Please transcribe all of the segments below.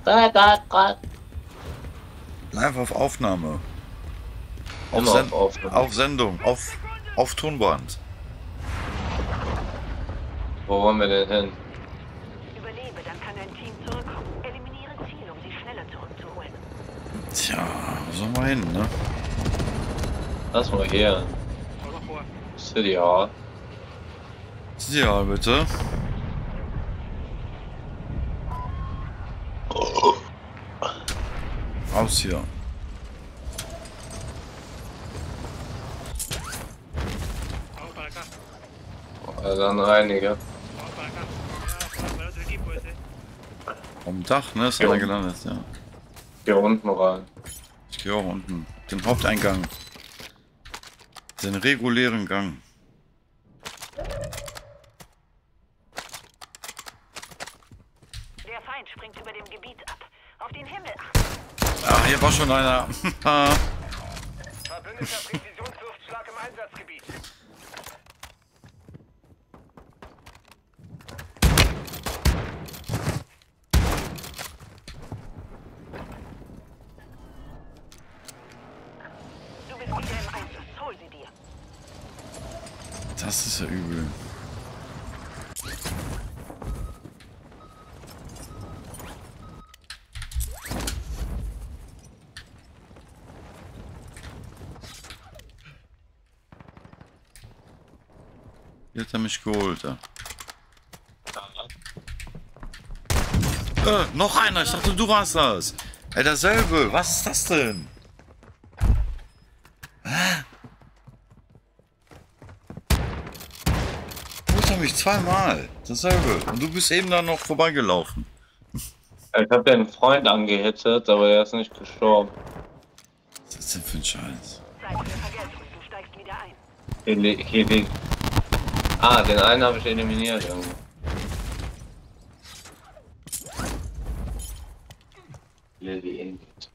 Live auf Aufnahme. Immer auf Aufnahme. Auf Sendung. Auf Tonband. Wo wollen wir denn hin? Überlebe, dann kann dein Team zurückkommen. Eliminiere Ziele, um sie schneller zurückzuholen. Tja, wo sollen wir hin, ne? Lass mal hier. City Hall. Ja, bitte. Raus hier. Dann einige. Am Dach, ne? Ist einer gelandet, ja. Hier unten rein. Ich gehe auch unten. Den Haupteingang. Den regulären Gang. Der Feind springt über dem Gebiet ab. Auf den Himmel achten. Ah, hier war schon einer. Verbündeter Präzisionsluftschlag im Einsatzgebiet. Du bist wieder im Einsatz. Hol sie dir. Das ist ja übel. Hier hat er mich geholt. Ja. Noch einer. Ich dachte, du warst das. Ey, derselbe. Was ist das denn? Hä? Holt er mich zweimal. Dasselbe. Und du bist eben da noch vorbeigelaufen. Ich habe ja einen Freund angehittet, aber der ist nicht gestorben. Was ist das denn für ein Scheiß? Zeit für Vergeltung. Du steigst wieder ein. Hier liegt. Ah, den einen habe ich eliminiert irgendwie. Lily Ingot.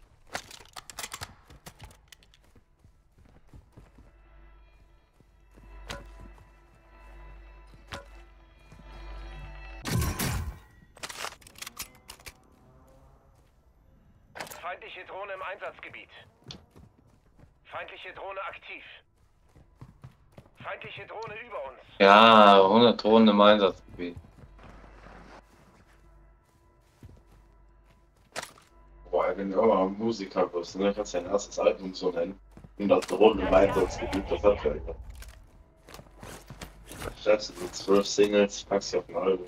Feindliche Drohne im Einsatzgebiet. Feindliche Drohne aktiv. Feindliche Drohne über uns. Ja, 100 Drohnen im Einsatzgebiet. Boah, wenn du aber Musiker bist, ne, kannst du dein erstes Album so nennen. 100 Drohnen im Einsatzgebiet, das hat ja immer. Schreibst du so 12 Singles, packst sie auf ein Album.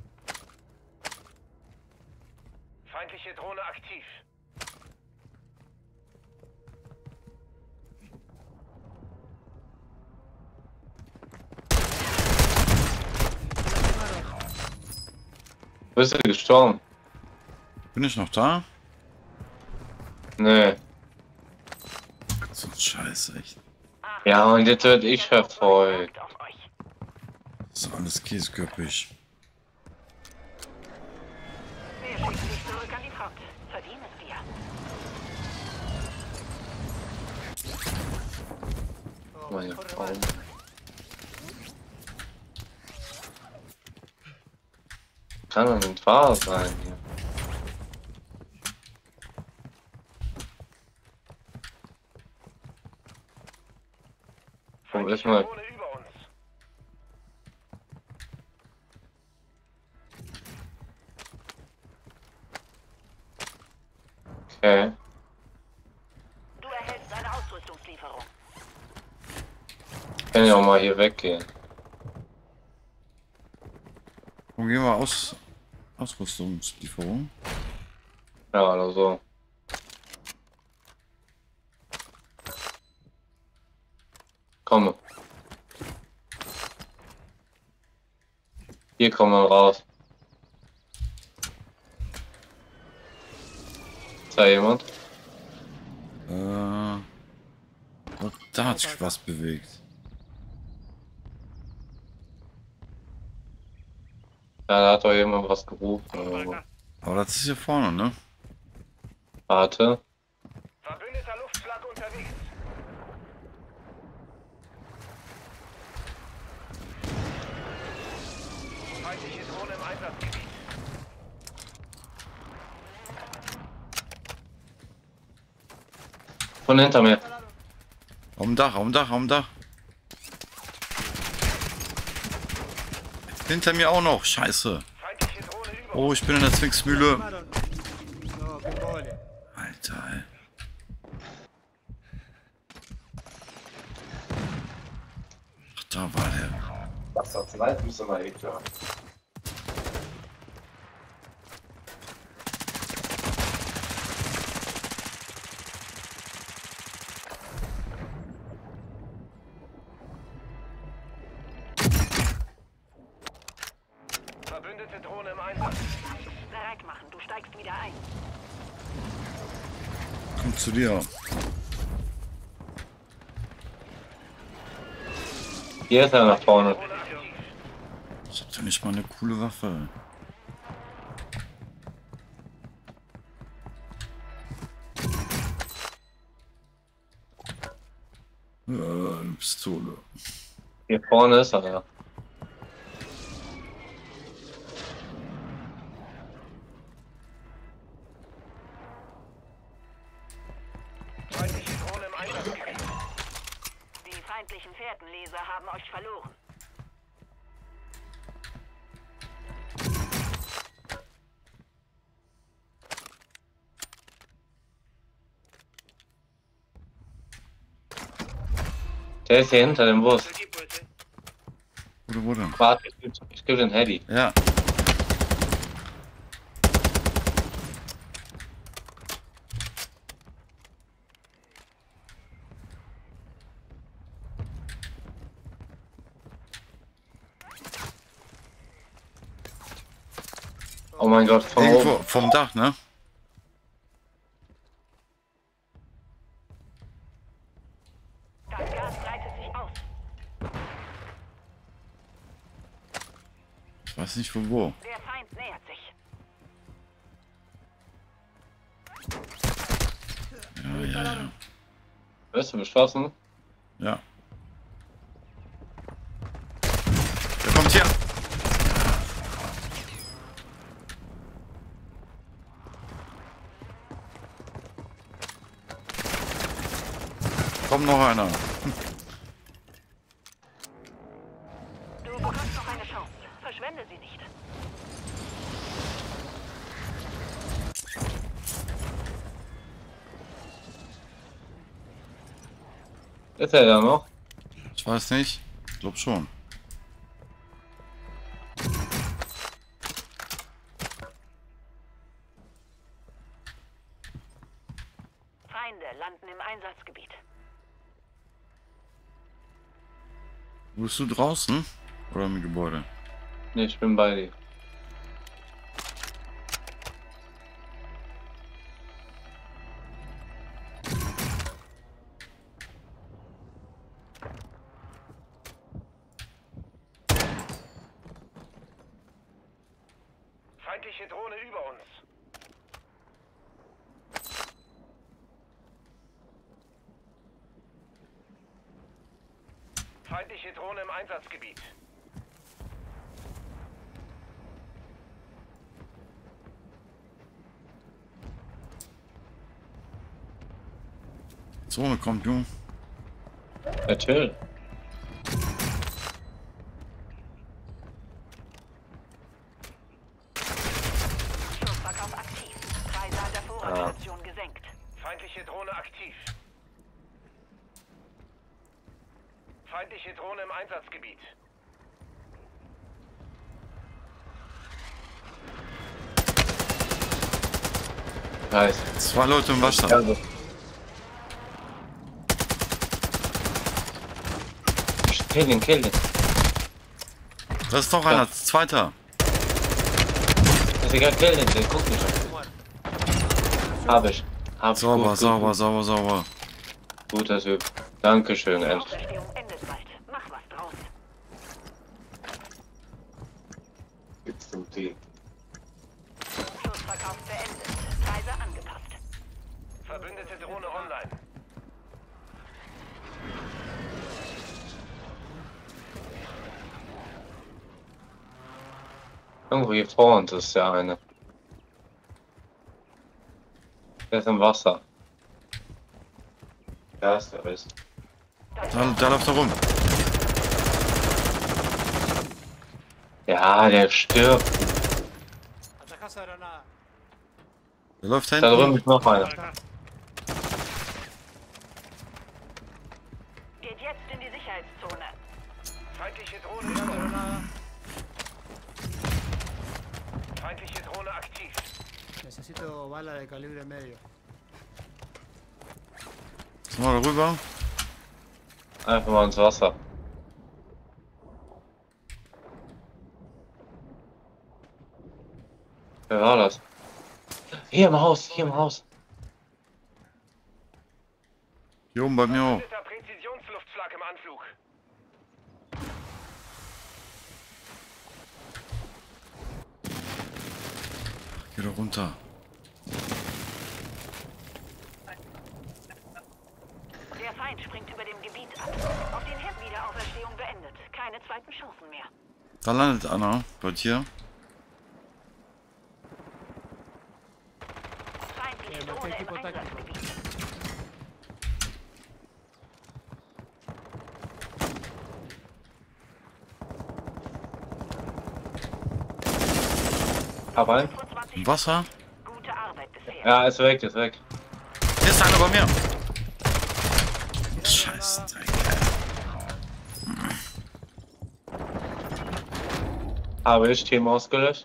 Feindliche Drohne aktiv. Bist du gestorben? Bin ich noch da? Nee. So ein Scheiß, echt. Ja, und jetzt werd ich verfolgt. Auf euch. Das ist alles käseköpfig. Wir schicken dich zurück an die Front. Verdien es dir. Meine Frau. Kann doch nicht wahr sein hier. Komm, Feindliche erstmal. Drohne über uns. Okay. Du erhältst eine Ausrüstungslieferung. Kann ja auch mal hier weggehen. Wo gehen wir aus? Ausrüstungslieferung? Ja, oder so. Komm. Hier kommen wir raus. Ist da jemand? Da hat sich was bewegt. Ja, da hat doch jemand was gerufen. Oder so. Aber das ist hier vorne, ne? Warte. Verbündeter Luftschlag unterwegs. Feindliche Drohne im Einsatzgebiet. Von hinter mir. Am Dach, am Dach, am Dach. Hinter mir auch noch. Scheiße. Feindliche Drohne über uns. Oh, ich bin in der Zwingsmühle. Alter, ey. Ach, da war der. Das hat leid, müssen wir echt hören. Verbündete Drohne im Einsatz. Bereit machen, du steigst wieder ein. Komm zu dir. Hier ist er nach vorne. Drohne aktiv. Ich hab doch nicht mal eine coole Waffe. Eine Pistole. Hier vorne ist er, ja. Feindliche Drohne im Einsatzgebiet. Die feindlichen Fährtenleser haben euch verloren. Der ist hier hinter dem Bus. Wo denn? Warte, ich gebe den Heli. Ja. Oh mein Gott, von Irgendwo oben. vom Dach, ne? Das Gas breitet sich aus. Ich weiß nicht von wo. Der Feind nähert sich. Ja. Wirst du beschlossen? Ja. Der kommt hier. Kommt noch einer. Du bekommst noch eine Chance. Verschwende sie nicht. Ist er da noch? Ich weiß nicht. Ich glaub schon. Feinde landen im Einsatzgebiet. Bist du draußen? Oder im Gebäude? Ne, ich bin bei dir. Feindliche Drohne über uns. Feindliche Drohne im Einsatzgebiet. Zone kommt, Junge. Natürlich. Schussverkauf aktiv. Preise an der Vorratsstation gesenkt. Feindliche Drohne aktiv. Feindliche Drohne im Einsatzgebiet. Nice. 2 Leute im Wasser. Also. Kill den. Da ist noch einer. Zweiter. Ist egal, kill den, guck nicht auf. Hab ich. Sauber, Gut, sauber, gut. sauber, sauber. Guter Typ. Dankeschön, Die Ed. Auferstehung endet bald. Mach was draus. Gibt's zum Tee. Schussverkauf beendet. Preise angepasst. Verbündete Drohne online. Irgendwo hier vor uns ist ja eine. Der ist im Wasser. Da ist der Rest. Da läuft er rum. Ja, der stirbt. Der läuft da Da drüben hinten. ist noch einer. Geht jetzt in die Sicherheitszone. Feindliche Drohne. Feindliche Drohne aktiv. Necesito bala de calibre medio. Jetzt mal rüber. Einfach mal ins Wasser. Wer war das? Hier im Haus, hier im Haus. Hier oben bei mir auch. Verbündeter Präzisionsluftschlag im Anflug. Geh doch runter. Der Feind springt über dem Gebiet ab. Auf den Herd Wiederauferstehung beendet. Keine zweiten Chancen mehr. Da landet einer bei dir. Feindliche Drohne im Einsatzgebiet. Aber 25 Im Wasser. Gute Arbeit bisher. ja, ist weg, ist weg. Hier ist einer bei mir. Scheiße. Habe ich Team ausgelöscht?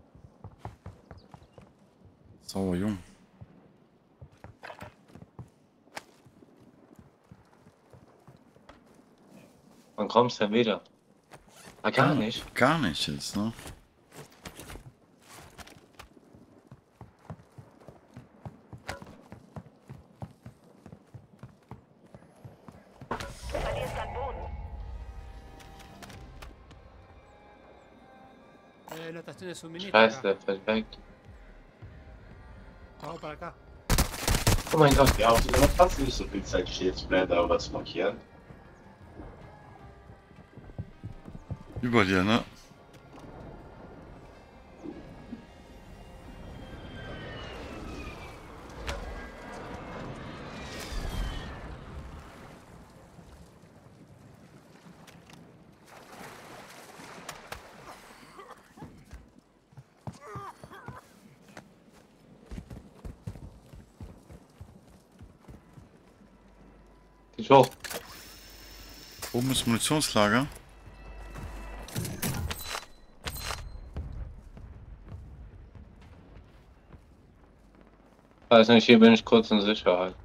Sauer Jung. Wann kommst du denn wieder? Ah, gar nicht. Gar nicht jetzt, ne? Du verlierst an Boden. No estación de suministro. Scheiße, Acá. der fällt weg. Vamos para acá. Oh mein Gott. Ja, und du hast fast nicht so viel Zeit, stehen zu bleiben, da was zu markieren. Über dir, ne? Ich hoch. Oben ist Munitionslager. Weiß nicht, hier bin ich kurz in Sicherheit.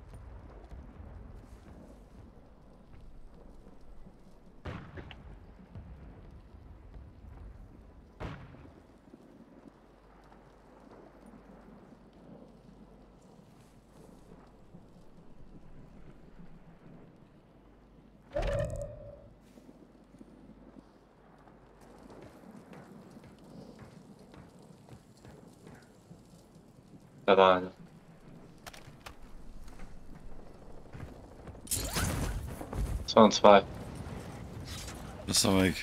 Da war einer. Das waren zwei. Ist er weg.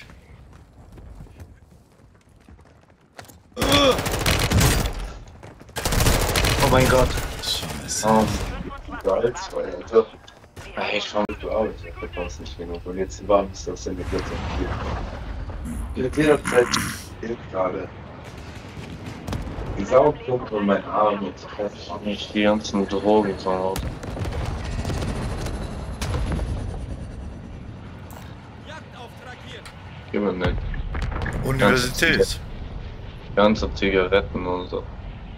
Oh mein Gott. Scheiße. Oh, 25 Salz, weil einfach ey, schon. du arbeitest, ich weiß nicht genug. Und jetzt warm ist das in der Plätze hier. Mit jeder Zeit hilft gerade. Die Saugpumpe und mein Arm und so fertig. Nicht die ganzen Drogen zu Hause. Gib mir nicht. Universität. Ganze Zigaretten und so.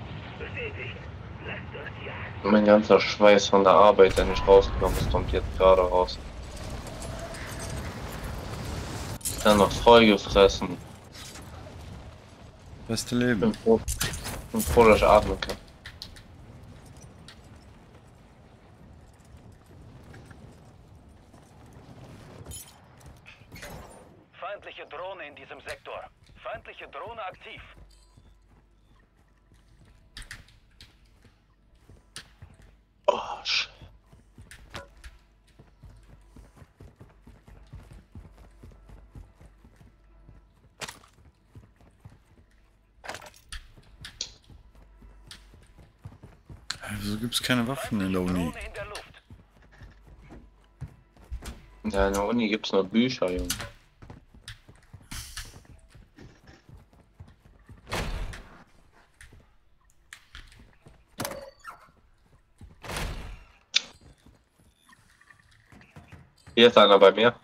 Mein ganzer Schweiß von der Arbeit, der nicht rausgekommen ist, kommt jetzt gerade raus. Dann noch voll gefressen. Beste Leben. Bin froh, dass ich atmen kann. Feindliche Drohne in diesem Sektor. Feindliche Drohne aktiv. Oh, Wieso gibt's keine Waffen in der Uni? Drohne in der Luft. Ja, in der Uni gibt's nur Bücher, Junge. Hier ist einer bei mir.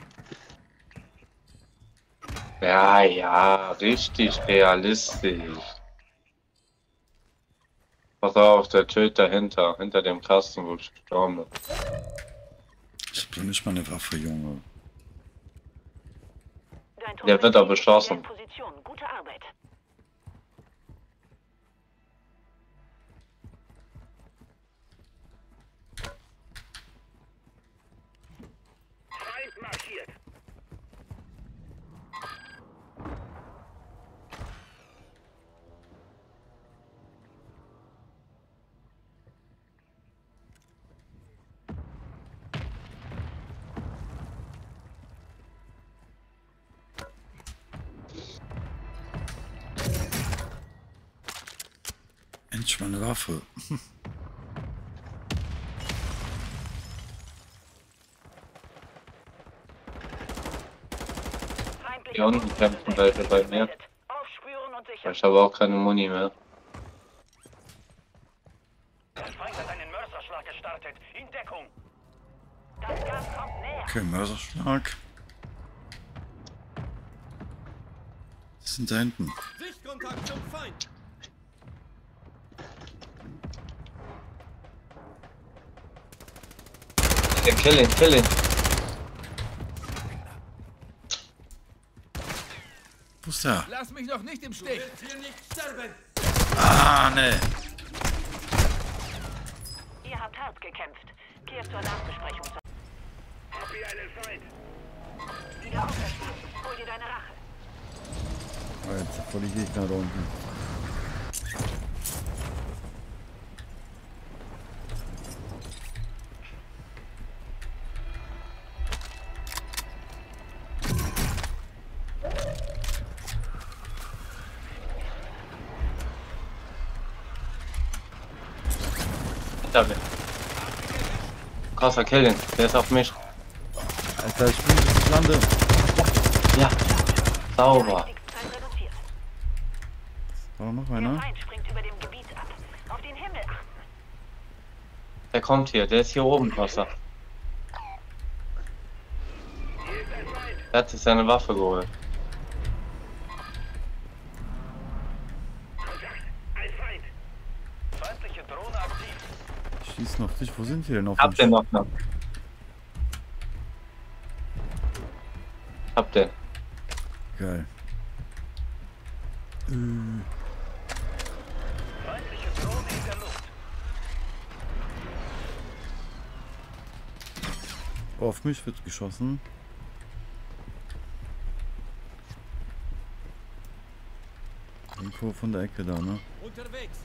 Ja, ja, richtig realistisch. Pass auf, der Töter hinter dem Kasten, wo ich gestorben bin. Ich hab doch nicht mal eine Waffe, Junge. Dein Der wird aber beschossen. Position. Gute Arbeit. Feind marschiert. Endlich mal eine Waffe. Hier unten kämpfen welche bei mir. Aufspüren und sicher. Ich habe auch keine Muni mehr. Der Feind hat einen Mörserschlag gestartet. In Deckung. Das Gas kommt näher. Okay, Mörserschlag. Was sind da hinten? Sichtkontakt zum Feind. Kill ihn. Wo ist der? Lass mich noch nicht im Stich. Du willst hier nicht sterben. Ah, ne. Ihr habt hart gekämpft. Kehrt zur Nachbesprechung zurück. Hab hier einen Feind. Wieder auferstehen. Hol dir deine Rache. Oh, jetzt voll die Gegner da unten. Hinter mir. Krasser Kill ihn. Der ist auf mich. Alter, ich bin nicht lande. Ja. Sauber. Einstiegszeit reduziert. War da noch Der einer? Feind springt über dem Gebiet ab. Auf den Himmel achten. Der kommt hier. Der ist hier oben, Wasser. Der hat sich seine Waffe geholt. Ein Feind. Feindliche Drohne aktiv. Schießen auf dich. Wo sind die denn auf Hab den noch. Hab den. Geil. Feindliche Drohne in der Luft. Oh, auf mich wird geschossen. Irgendwo von der Ecke da, ne? Unterwegs.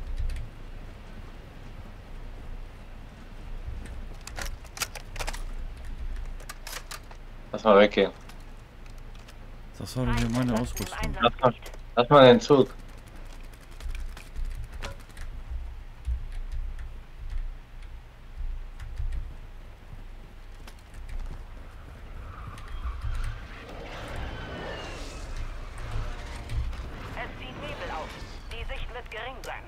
Lass mal weggehen. Das war doch hier meine Ausrüstung. Lass mal den Zug. Es zieht Nebel auf. Die Sicht wird gering sein.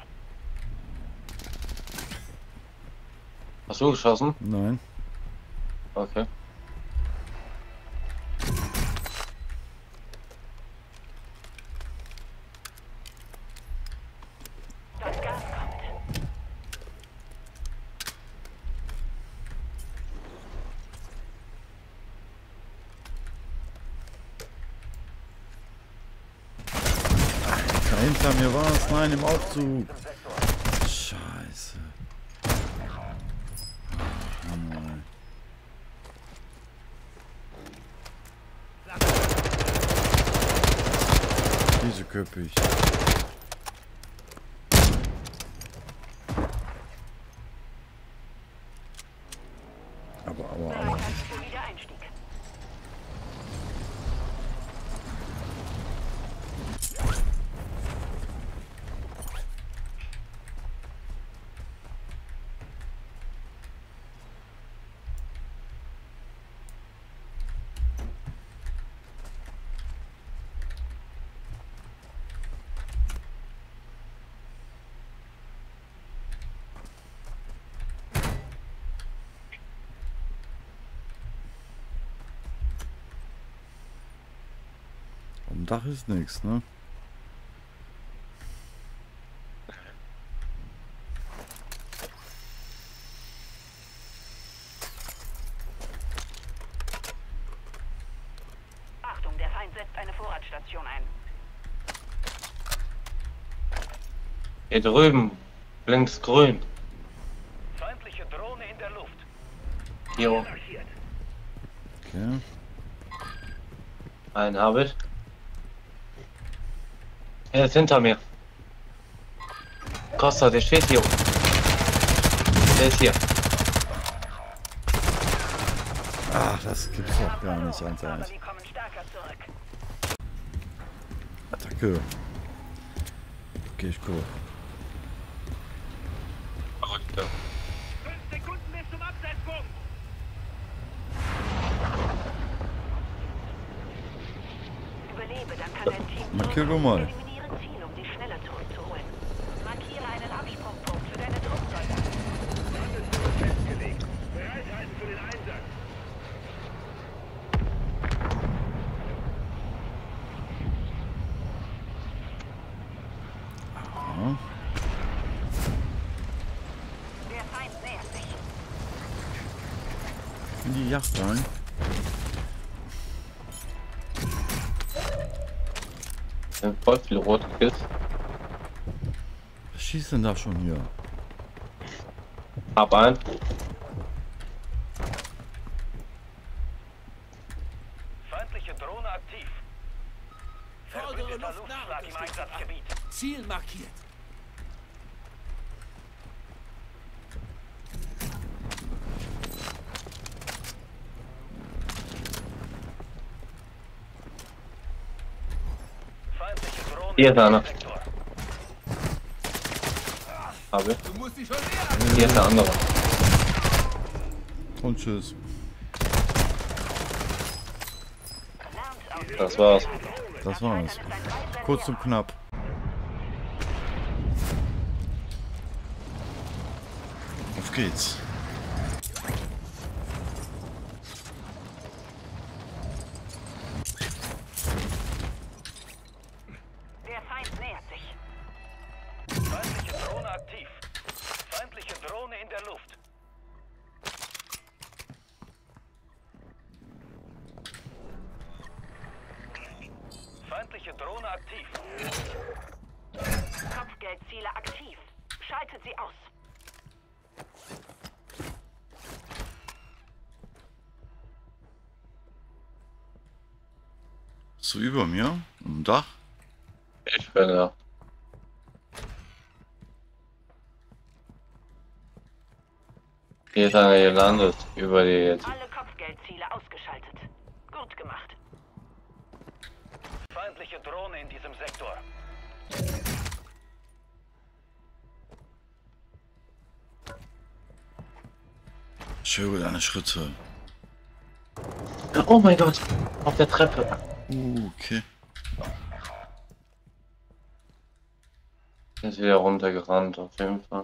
Hast du geschossen? Nein. Okay. Das Gas kommt. Da hinter mir war es. Nein, im Aufzug. Scheiße. Oh nein. Diese Köppich. Aber. Bereit für Wiedereinstieg. Dach ist nichts, ne? Achtung, der Feind setzt eine Vorratsstation ein. Hier drüben. Links grün. Feindliche Drohne in der Luft. Hier. Okay. Einen habe ich. Er ist hinter mir. Costa, der steht hier. Der ist hier. Ach, das gibt's doch gar nicht, ganz Aber ehrlich. wir kommen stärker zurück. Attacke. Okay, ich guck. Verrückter. 5 Sekunden bis zum Absetzpunkt. Überlebe, dann kann dein Team Markier du zurückkommen. mal. Eliminiere Ziel, um sie schneller zurückzuholen. Markiere einen Absprungpunkt für deine Truppsoldaten. Festgelegt. Bereithalten für den Einsatz. Ja. Der Feind nähert sich. In die Yacht rein. Voll viel Rotkills. Was schießt denn da schon hier? Hab einen. Feindliche Drohne aktiv. Vordere Verbündeter Luftschlag im Luftnahunterstützung. Einsatzgebiet. Ziel markiert. Feindliche Drohne Hier ist im einer. Sektor. Habe ich. Du musst dich schon näher. Hier ist der andere. Und tschüss. Das war's. Das war's. Kurz und knapp. Auf geht's. Der Feind nähert sich. Feindliche Drohne aktiv. Feindliche Drohne in der Luft. Feindliche Drohne aktiv. Kopfgeldziele aktiv. Schaltet sie aus. So über mir, am Dach. Ich bin ja. Hier ist einer gelandet. Über die jetzt. Alle Kopfgeldziele ausgeschaltet. Gut gemacht. Feindliche Drohne in diesem Sektor. Ich höre deine Schritte. Oh mein Gott. Auf der Treppe. Okay. Ist wieder runtergerannt, auf jeden Fall.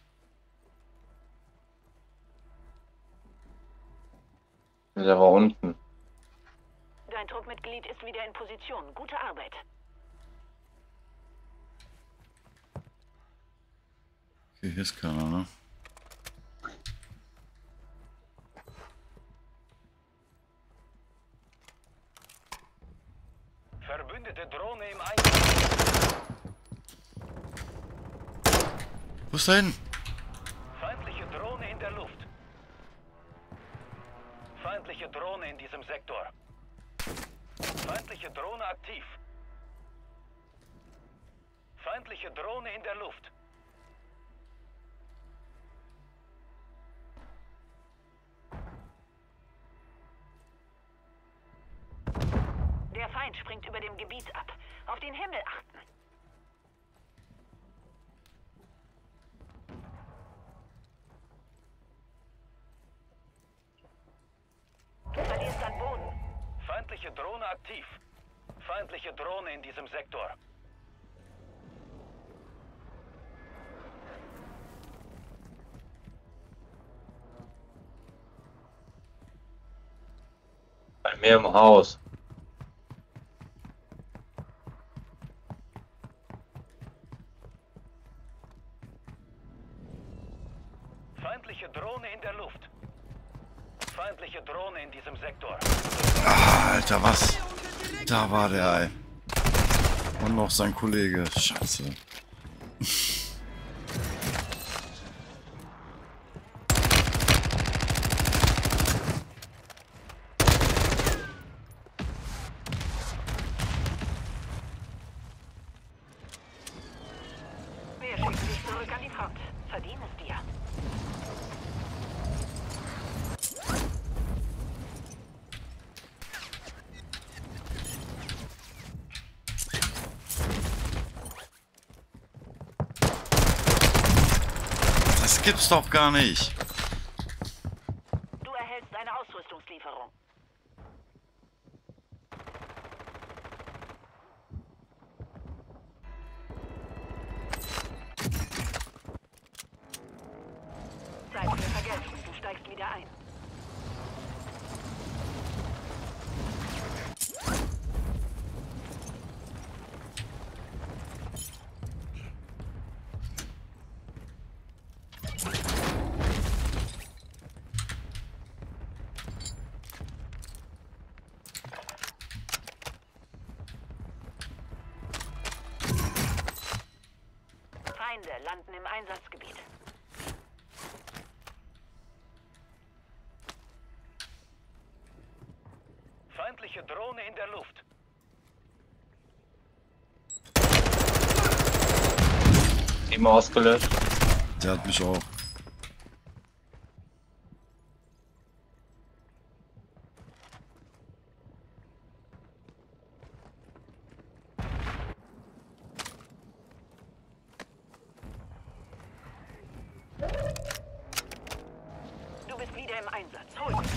Der war unten. Dein Truppmitglied ist wieder in Position. Gute Arbeit. Okay, hier ist keiner, ne? Verbündete Drohne im Einsatz. Wo ist der hin? Feindliche Drohne in der Luft. Feindliche Drohne in diesem Sektor. Feindliche Drohne aktiv. Feindliche Drohne in der Luft. Der Feind springt über dem Gebiet ab. Auf den Himmel achten. Du verlierst an Boden. Feindliche Drohne aktiv. Feindliche Drohne in diesem Sektor. Bei mir im Haus. Feindliche Drohne in der Luft. Feindliche Drohne in diesem Sektor. Alter, was? Da war der, ey. Und noch sein Kollege. Scheiße. Wir schicken dich zurück an die Front. Verdien es dir. Das gibt's doch gar nicht. Du erhältst eine Ausrüstungslieferung. Zeit für Vergeltung. Du steigst wieder ein. Feinde landen im Einsatzgebiet. Feindliche Drohne in der Luft. Eben ausgelöscht. Der hat mich auch. Du bist wieder im Einsatz. Hol dich.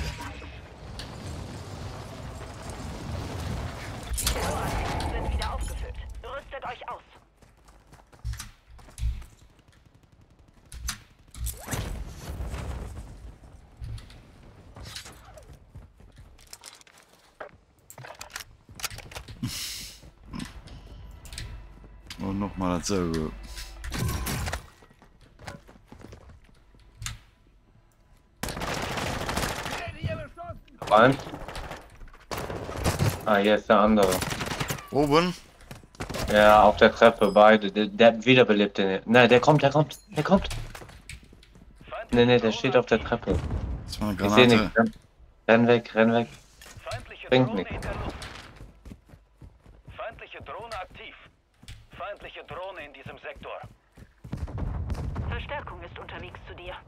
Die Terroristen sind wieder aufgefüllt. Rüstet euch aus. Und nochmal dasselbe. Rein. Ah, hier ist der andere. Oben? Ja, auf der Treppe, beide. Der wiederbelebt den. Ne, der kommt. Ne, der steht auf der Treppe. Das war eine Ich seh Granate. nichts. Renn weg. Feindliche Bringt Drohne nichts. in der Luft. Feindliche Drohne aktiv. Feindliche Drohne in diesem Sektor. Verstärkung ist unterwegs zu dir.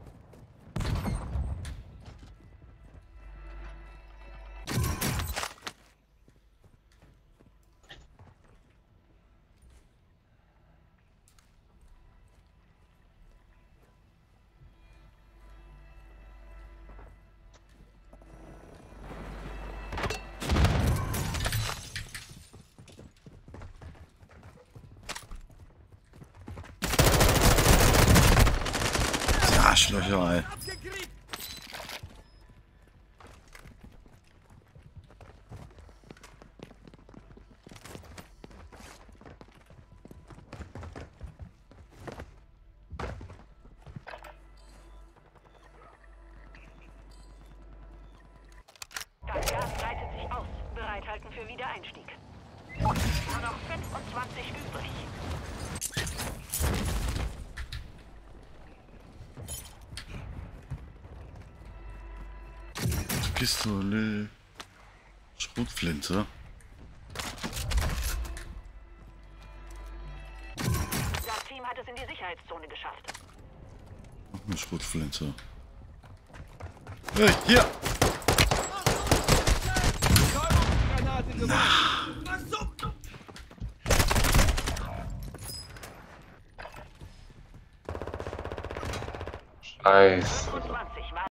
Die Arschlöcher, ey. Abgekriegt! Das Gas breitet sich aus. Bereithalten für Wiedereinstieg. Nur noch 25 übrig. Pistole. Schrotflinte. Das Team hat es in die Sicherheitszone geschafft. Noch eine Schrotflinte. Hey, hier! Granate geworfen! Versucht! Scheiße. 25.